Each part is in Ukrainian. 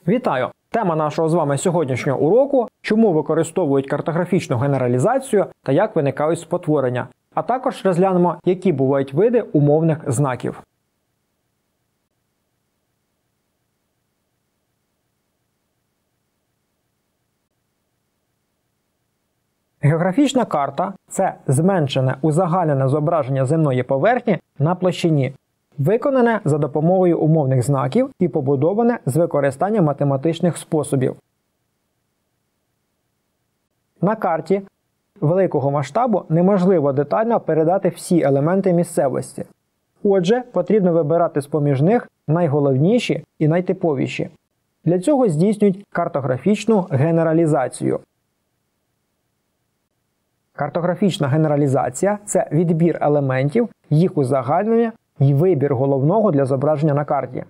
Вітаю! Тема нашого з вами сьогоднішнього уроку – чому використовують картографічну генералізацію та як виникають спотворення. А також розглянемо, які бувають види умовних знаків. Географічна карта – це зменшене узагальнене зображення земної поверхні на площині, виконане за допомогою умовних знаків і побудоване з використанням математичних способів. На карті великого масштабу неможливо детально передати всі елементи місцевості. Отже, потрібно вибирати з-поміж них найголовніші і найтиповіші. Для цього здійснюють картографічну генералізацію. Картографічна генералізація – це відбір елементів, їх узагальнення і вибір головного для зображення на карті.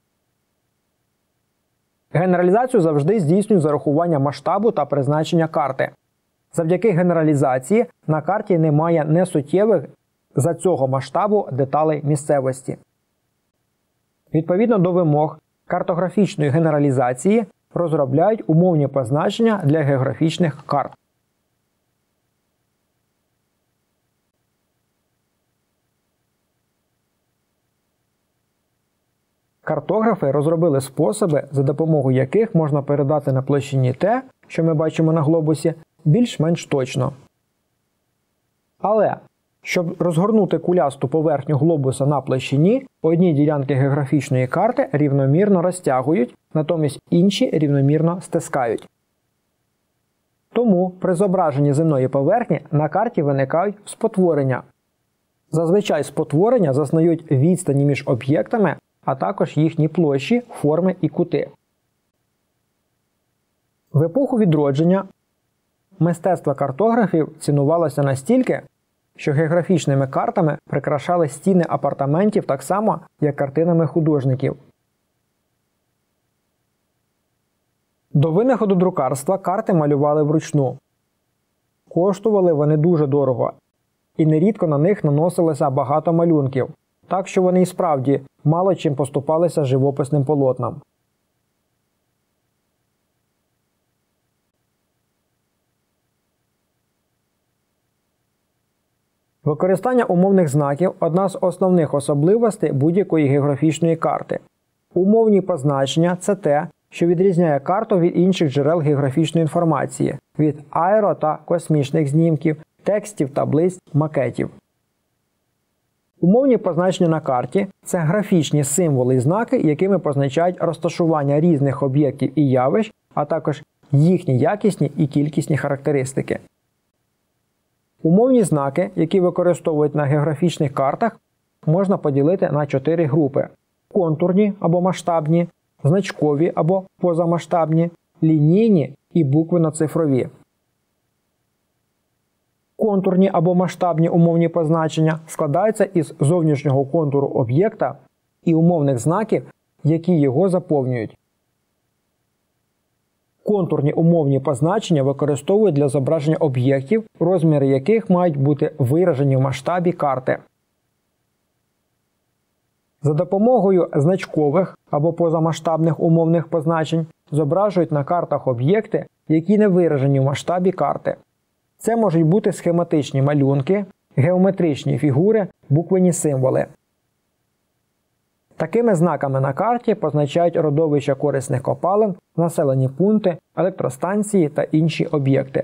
Генералізацію завжди здійснюють з урахуванням масштабу та призначення карти. Завдяки генералізації на карті немає несуттєвих за цього масштабу деталей місцевості. Відповідно до вимог картографічної генералізації розробляють умовні позначення для географічних карт. Картографи розробили способи, за допомогою яких можна передати на площині те, що ми бачимо на глобусі, більш-менш точно. Але, щоб розгорнути кулясту поверхню глобуса на площині, одні ділянки географічної карти рівномірно розтягують, натомість інші рівномірно стискають. Тому при зображенні земної поверхні на карті виникають спотворення. Зазвичай спотворення зазнають відстані між об'єктами, а також їхні площі, форми і кути. В епоху відродження мистецтво картографів цінувалося настільки, що географічними картами прикрашали стіни апартаментів так само, як картинами художників. До винаходу друкарства карти малювали вручну. Коштували вони дуже дорого, і нерідко на них наносилося багато малюнків, так що вони і справді мало чим поступалися живописним полотнам. Використання умовних знаків – одна з основних особливостей будь-якої географічної карти. Умовні позначення – це те, що відрізняє карту від інших джерел географічної інформації – від аеро- та космічних знімків, текстів, таблиць, макетів. Умовні позначення на карті – це графічні символи і знаки, якими позначають розташування різних об'єктів і явищ, а також їхні якісні і кількісні характеристики. Умовні знаки, які використовують на географічних картах, можна поділити на 4 групи – контурні або масштабні, значкові або позамасштабні, лінійні і буквенно-цифрові. Контурні або масштабні умовні позначення складаються із зовнішнього контуру об'єкта і умовних знаків, які його заповнюють. Контурні умовні позначення використовують для зображення об'єктів, розміри яких мають бути виражені в масштабі карти. За допомогою значкових або позамасштабних умовних позначень зображують на картах об'єкти, які не виражені в масштабі карти. Це можуть бути схематичні малюнки, геометричні фігури, буквенні символи. Такими знаками на карті позначають родовища корисних копалин, населені пункти, електростанції та інші об'єкти.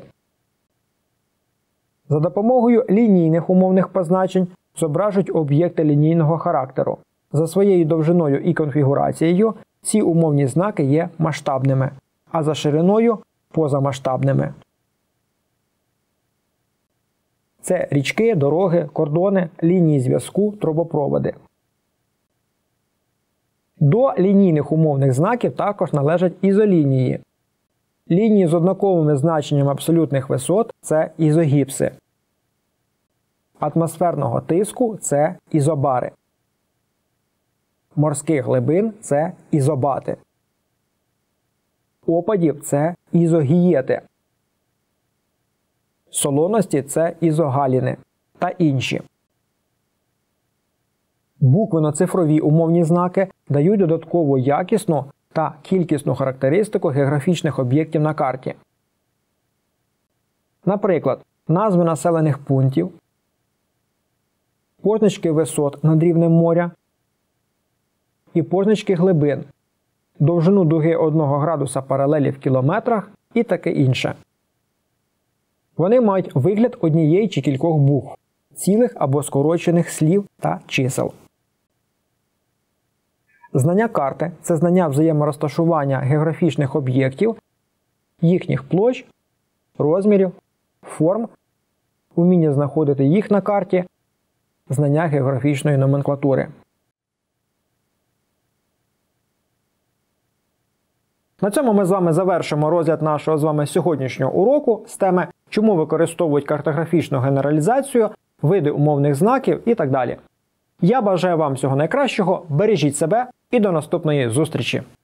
За допомогою лінійних умовних позначень зображують об'єкти лінійного характеру. За своєю довжиною і конфігурацією ці умовні знаки є масштабними, а за шириною – позамасштабними. Це річки, дороги, кордони, лінії зв'язку, трубопроводи. До лінійних умовних знаків також належать ізолінії. Лінії з однаковими значеннями абсолютних висот – це ізогіпси. Атмосферного тиску – це ізобари. Морських глибин – це ізобати. Опадів – це ізогієти. Солоності – це ізогаліни та інші. Буквенно-цифрові умовні знаки дають додатково якісну та кількісну характеристику географічних об'єктів на карті. Наприклад, назви населених пунктів, позначки висот над рівнем моря і позначки глибин, довжину дуги 1 градуса паралелі в кілометрах і таке інше. Вони мають вигляд однієї чи кількох букв, цілих або скорочених слів та чисел. Знання карти – це знання взаєморозташування географічних об'єктів, їхніх площ, розмірів, форм, уміння знаходити їх на карті, знання географічної номенклатури. На цьому ми з вами завершимо розгляд нашого з вами сьогоднішнього уроку з теми «Чому використовують картографічну генералізацію, види умовних знаків» і так далі. Я бажаю вам всього найкращого, бережіть себе і до наступної зустрічі!